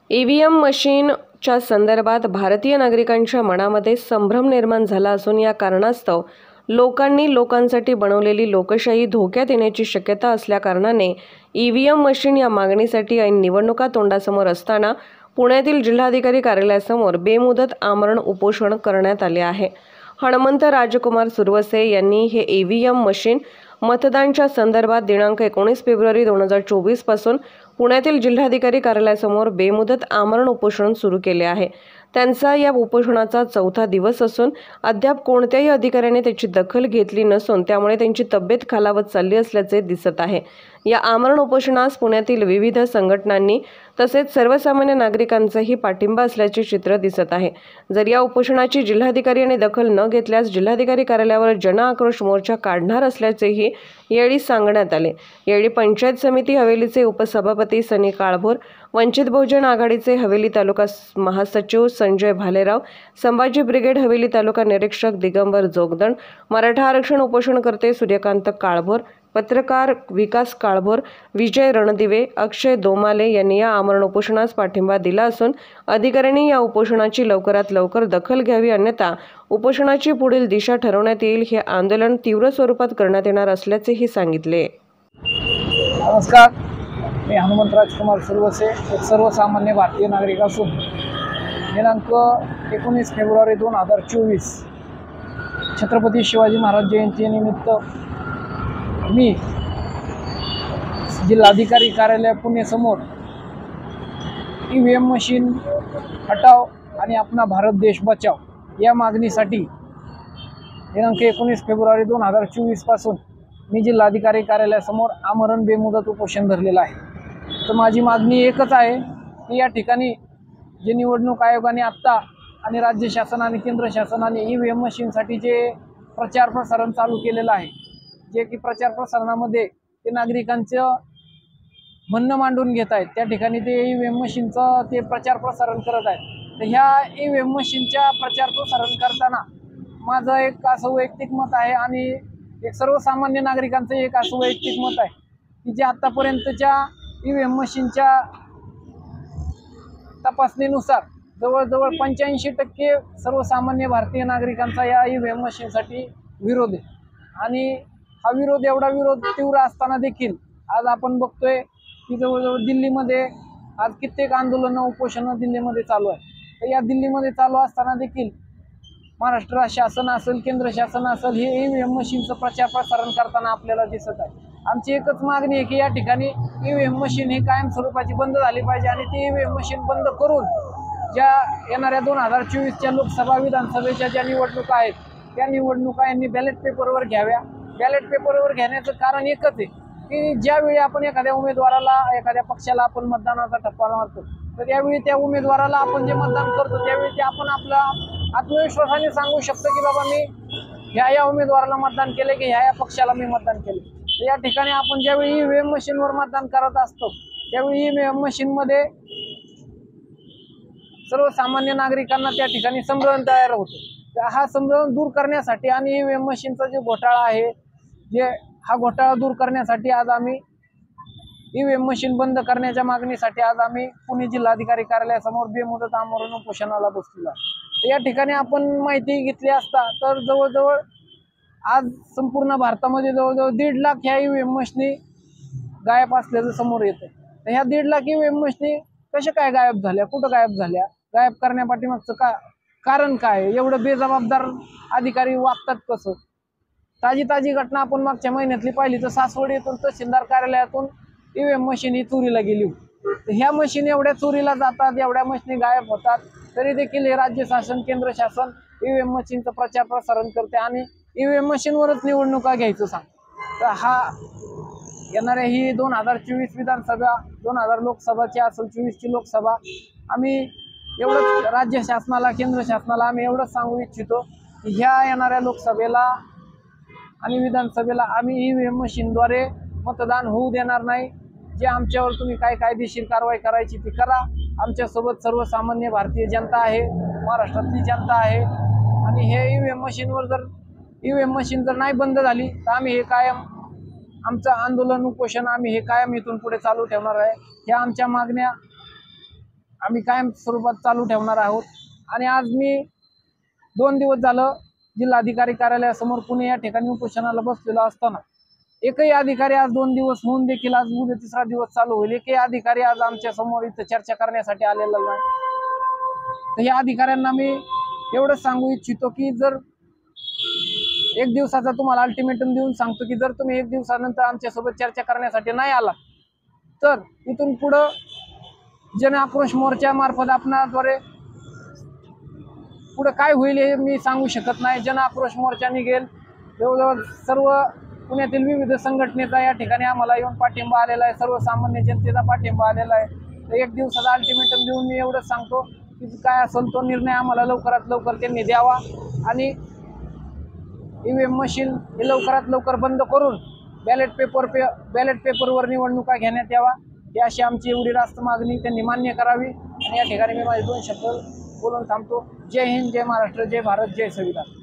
EVM मशीनच्या संदर्भात भारतीय नागरिकांच्या मनामध्ये संभ्रम निर्माण झाला असून या कारणास्तव लोकांसाठी बनवलेली लोकशाही धोक्यात येण्याची शक्यता असल्याकारणाने ईव्हीएम मशीन या मागणीसाठी ऐन निवडणुका तोंडासमोर असताना पुण्यातील जिल्हाधिकारी कार्यालयासमोर बेमुदत आमरण उपोषण करण्यात आले आहे। हनुमंत राजकुमार सुरवसे यांनी हे ईव्हीएम मशीन मतदानाच्या संदर्भात दिनांक 19 फेब्रुवारी 2024 पासून पुण्यातील जिल्हाधिकारी कार्यालयासमोर बेमुदत आमरण उपोषण सुरू केले आहे। त्यांचा या उपोषणाचा 4था दिवस असून अद्याप कोणत्याही अधिकाऱ्याने त्याची दखल घेतली नसून त्यामुळे त्यांची तब्येत खालावत चालली असल्याचे दिसत आहे। या आमरण उपोषणास पुण्यातील विविध संघटनांनी तसेच सर्वसामान्य नागरिकांचाही पाठिंबा असल्याचे चित्र दिसत आहे। जर या उपोषणाची जिल्हाधिकारी यांनी दखल न घेतल्यास जिल्हाधिकारी कार्यालयावर जन आक्रोश मोर्चा काढणार असल्याचेही यावेळी सांगण्यात आले। यावेळी पंचायत समिती हवेलीचे उपसभापती सनी काळभोर, वंचित बहुजन आघाडीचे हवेली तालुका महासचिव संजय भालेराव, संभाजी ब्रिगेड हवेली तालुका निरीक्षक दिगंबर जोगदंड, मराठा आरक्षण उपोषणकर्ते सूर्यकांत काळभोर, पत्रकार विकास काळभोर, विजय रणदिवे, अक्षय दोमाले यांनी या आमरण उपोषणास पाठिंबा दिला असून अधिकाऱ्यांनी या उपोषणाची लवकरात लवकर दखल घ्यावी, अन्यथा उपोषणाची पुढील दिशा ठरवण्यात येईल। हे आंदोलन तीव्र स्वरूपात करण्यात येणार असल्याचेही सांगितले। नमस्कार, मी हनुमंत राजकुमार सुरवसे, एक सर्वसामान्य भारतीय नागरिक असून दिनांक 19 फेब्रुवारी 2024 छत्रपती शिवाजी महाराज जयंतीनिमित्त मी जिल्हाधिकारी कार्यालय पुणे समोर ईव्हीएम मशीन हटाव आणि अपना भारत देश बचाव या मागणीसाठी दिनांक 19 फेब्रुवारी 2024 पासून मी जिल्हाधिकारी कार्यालयासमोर आमरण बेमुदत उपोषण धरलेलं आहे। तर माझी मागणी एकच आहे की या ठिकाणी जे निवडणूक आयोगाने आत्ता आणि राज्य शासन आणि केंद्र शासनाने ईव्हीएम मशीनसाठी जे प्रचार प्रसारण चालू केलेलं आहे, जे की प्रचार प्रसारणामध्ये ते नागरिकांचं म्हणणं मांडून घेत आहेत, त्या ठिकाणी ते ईव्हीएम मशीनचं ते प्रचार प्रसारण करत आहेत। तर ह्या ईव्हीएम मशीनच्या प्रचार प्रसारण करताना माझं एक असं वैयक्तिक मत आहे आणि एक सर्वसामान्य नागरिकांचं एक असं वैयक्तिक मत आहे की जे आत्तापर्यंतच्या ईव्हीएम मशीनच्या तपासणीनुसार जवळजवळ 85% सर्वसामान्य भारतीय नागरिकांचा या ईव्हीएम मशीनसाठी विरोध आहे। आणि हा विरोध एवढा विरोध तीव्र असताना देखील आज आपण बघतोय की जवळजवळ दिल्लीमध्ये आज कित्येक आंदोलनं उपोषणं दिल्लीमध्ये चालू आहे। तर या दिल्लीमध्ये चालू असताना देखील महाराष्ट्र शासन असेल, केंद्र शासन असेल, हे ईव्हीएम मशीनचं प्रचार प्रसारण करताना आपल्याला दिसत आहे। आमची एकच मागणी आहे की या ठिकाणी ईव्हीएम मशीन ही कायम स्वरूपाची बंद झाली पाहिजे आणि ती ईव्हीएम मशीन बंद करून ज्या येणाऱ्या 2024च्या लोकसभा विधानसभेच्या ज्या निवडणुका आहेत त्या निवडणुका यांनी बॅलेट पेपरवर घ्याव्या। बॅलेट पेपरवर घेण्याचं कारण एकच आहे की ज्यावेळी आपण एखाद्या उमेदवाराला, एखाद्या पक्षाला आपण मतदानाचा टप्पा मारतो, तर त्यावेळी त्या उमेदवाराला आपण जे मतदान करतो त्यावेळी ते आपण आपला आत्मविश्वासाने सांगू शकतो की बाबा मी ह्या उमेदवाराला मतदान केले की ह्या पक्षाला मी मतदान केले। तर या ठिकाणी आपण ज्यावेळी ईव्हीएम मशीनवर मतदान करत असतो त्यावेळी ईव्हीएम मशीनमध्ये सर्वसामान्य नागरिकांना त्या ठिकाणी संभ्रम तयार होतो। हा संभ्रम दूर करण्यासाठी आणि ईव्हीएम मशीनचा जो घोटाळा आहे, हा घोटाळा दूर करण्यासाठी आज आम्ही ईव्हीएम मशीन बंद करण्याच्या मागणीसाठी आज आम्ही पुणे जिल्हाधिकारी कार्यालयासमोर बेमुदत आमरण उपोषणाला बसलेलो आहे। या ठिकाणी आपण माहिती घेतली असता तर जवळजवळ आज संपूर्ण भारतामध्ये जवळजवळ 1.5 लाख ह्या ईव्हीएम मशीनी गायब असल्याचं समोर येतं। तर ह्या 1.5 लाख ईव्हीएम मशीनी कशा काय गायब झाल्या, कुठं गायब झाल्या, गायब करण्यापाठीमागचं कारण काय, एवढं बेजबाबदार अधिकारी वागतात कसं? ताजी घटना आपण मागच्या महिन्यातली पाहिली तर सासवडीतून तहसीलदार कार्यालयातून ईव्हीएम मशीन ही चोरीला गेली होती। तर ह्या मशीन एवढ्या चोरीला जातात, एवढ्या मशीनी गायब होतात, तरी देखील हे राज्य शासन, केंद्र शासन ईव्हीएम मशीनचं प्रचार प्रसारण करते आणि ईव्हीएम मशीनवरच निवडणुका घ्यायचं सांग। तर हा येणाऱ्या ही 2024 विधानसभा, 2000 लोकसभाची असेल, 24ची लोकसभा, आम्ही एवढंच राज्य शासनाला, केंद्र शासनाला आम्ही एवढंच सांगू इच्छितो की ह्या येणाऱ्या लोकसभेला आणि विधानसभेला आम्ही ईव्हीएम मशीनद्वारे मतदान होऊ देणार नाही। जे आमच्यावर तुम्ही काय कायदेशीर कारवाई करायची ती करा। आमच्यासोबत सर्वसामान्य भारतीय जनता आहे, महाराष्ट्रातली जनता आहे आणि हे ईव्हीएम मशीन जर नाही बंद झाली तर आम्ही हे कायम आमचं आंदोलन, उपोषण आम्ही हे कायम इथून पुढे चालू ठेवणार आहे। ह्या आमच्या मागण्या आम्ही कायम स्वरूपात चालू ठेवणार आहोत। आणि आज मी 2 दिवस झालं जिल्हाधिकारी कार्यालयासमोर पुणे या ठिकाणी उपोषणाला बसलेलो असताना एकही अधिकारी आज 2 दिवस होऊन देखील आज उद्या 3रा दिवस चालू होईल, एकही अधिकारी आज आमच्या समोर इथं चर्चा करण्यासाठी आलेला नाही। तर या अधिकाऱ्यांना मी एवढंच सांगू इच्छितो की जर 1 दिवसाचा तुम्हाला अल्टिमेटम देऊन सांगतो की जर तुम्ही 1 दिवसानंतर आमच्यासोबत चर्चा करण्यासाठी नाही आला तर इथून पुढं जन आक्रोश मोर्चा मार्फत आपणाद्वारे पुढे काय होईल हे मी सांगू शकत नाही। जन आक्रोश मोर्चा निघेल, जवळजवळ सर्व पुण्यातील विविध संघटनेचा या ठिकाणी आम्हाला येऊन पाठिंबा आलेला आहे, सर्वसामान्य जनतेचा पाठिंबा आलेला आहे। तर 1 दिवसाचा अल्टिमेटम देऊन मी एवढंच सांगतो की काय असेल तो निर्णय आम्हाला लवकरात लवकर त्यांनी द्यावा आणि ईव्हीएम मशीन हे लवकरात लवकर बंद करून बॅलेट पेपरवर निवडणुका घेण्यात यावा, ही अशी आमची एवढी रास्त मागणी त्यांनी मान्य करावी। आणि या ठिकाणी मी माझे 2 शब्द बोलून थांबतो। जय हिंद, जय महाराष्ट्र, जय भारत, जय संविधान।